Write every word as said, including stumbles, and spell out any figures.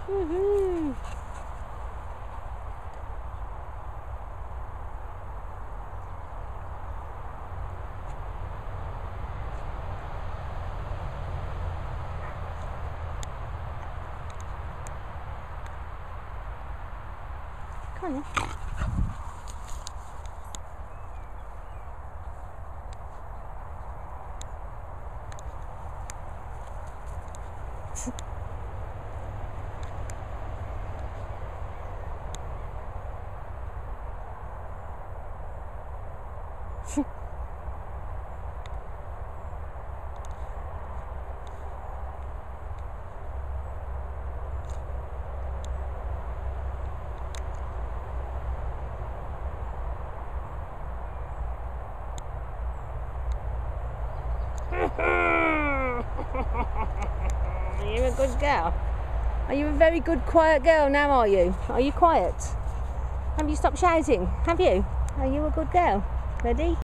Woohoo! Come on then. You're a good girl. Are you a very good quiet girl now, are you? Are you quiet? Have you stopped shouting? Have you? Are you a good girl? Ready?